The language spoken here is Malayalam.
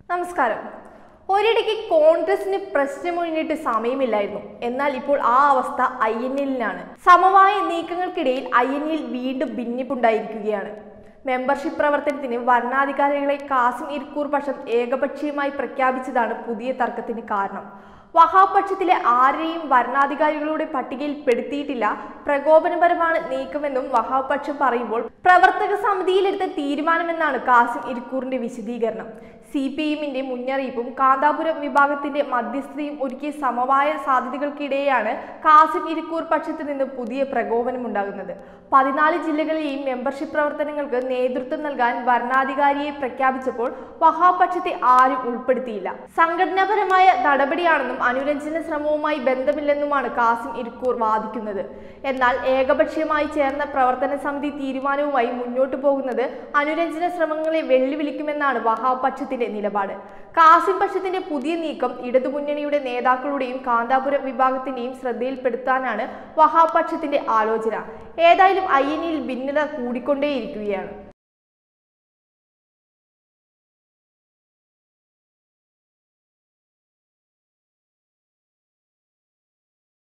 നമസ്കാരം. ഒരിടയ്ക്ക് കോൺഗ്രസിന് പ്രശ്നമൊഴിഞ്ഞിട്ട് സമയമില്ലായിരുന്നു. എന്നാൽ ഇപ്പോൾ ആ അവസ്ഥ INL-ലാണ്. സമവായ നീക്കങ്ങൾക്കിടയിൽ INL വീണ്ടും ഭിന്നിപ്പുണ്ടായിരിക്കുകയാണ്. മെമ്പർഷിപ്പ് പ്രവർത്തനത്തിന് വരണാധികാരികളെ കാസിം ഇരിക്കൂർ പക്ഷം ഏകപക്ഷീയമായി പ്രഖ്യാപിച്ചതാണ് പുതിയ തർക്കത്തിന് കാരണം. വഹാബ് പക്ഷത്തിലെ ആരെയും വരണാധികാരികളുടെ പട്ടികയിൽ പെടുത്തിയിട്ടില്ല. പ്രകോപനപരമാണ് നീക്കമെന്നും വഹാബ് പക്ഷം പറയുമ്പോൾ പ്രവർത്തക സമിതിയിലെടുത്ത തീരുമാനമെന്നാണ് കാസിം ഇരിക്കൂറിന്റെ വിശദീകരണം. CPM-ന്റെ മുന്നറിയിപ്പും കാന്താപുരം വിഭാഗത്തിന്റെ മധ്യസ്ഥതയും ഒരുക്കിയ സമവായ സാധ്യതകൾക്കിടെയാണ് കാസിം ഇരിക്കൂർ പക്ഷത്തു നിന്ന് പുതിയ പ്രകോപനമുണ്ടാകുന്നത്. 14 ജില്ലകളിലെയും മെമ്പർഷിപ്പ് പ്രവർത്തനങ്ങൾക്ക് നേതൃത്വം നൽകാൻ വരണാധികാരിയെ പ്രഖ്യാപിച്ചപ്പോൾ വഹാബ് പക്ഷത്തെ ആരും ഉൾപ്പെടുത്തിയില്ല. സംഘടനാപരമായ നടപടിയാണെന്നും അനുരഞ്ജന ശ്രമവുമായി ബന്ധമില്ലെന്നുമാണ് കാസിം ഇരിക്കൂർ വാദിക്കുന്നത്. എന്നാൽ ഏകപക്ഷീയമായി ചേർന്ന പ്രവർത്തന സമിതി തീരുമാനവുമായി മുന്നോട്ടു പോകുന്നത് അനുരഞ്ജന ശ്രമങ്ങളെ വെല്ലുവിളിക്കുമെന്നാണ് വഹാബ് പക്ഷത്തിന്റെ നിലപാട്. കാസിം പക്ഷത്തിന്റെ പുതിയ നീക്കം ഇടതുമുന്നണിയുടെ നേതാക്കളുടെയും കാന്താപുരം വിഭാഗത്തിന്റെയും ശ്രദ്ധയിൽപ്പെടുത്താനാണ് വഹാബ് പക്ഷത്തിന്റെ ആലോചന. ഏതായാലും INL ഭിന്നത കൂടിക്കൊണ്ടേയിരിക്കുകയാണ്.